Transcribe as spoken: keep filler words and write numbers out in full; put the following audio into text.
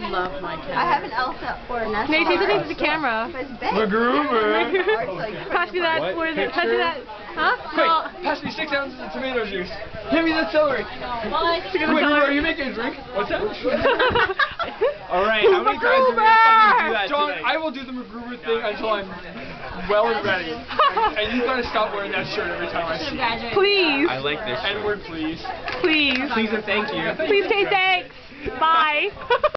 love my cat. I have an Elsa or an S. Nate, say something to the camera. Macgruber. Pass me that. What? What is it? Pass me that. Huh? Quick, No. pass me six ounces of tomato juice. Give me the celery. Quick, are you making a drink? What's that? Alright, how many times are we gonna fucking do that John, today? I will do the Macgruber thing until I'm well and ready. And you gotta stop wearing that shirt every time I see you. Please. I like this shirt. N-word, please. Please. Please and thank you. Please say thanks. Bye.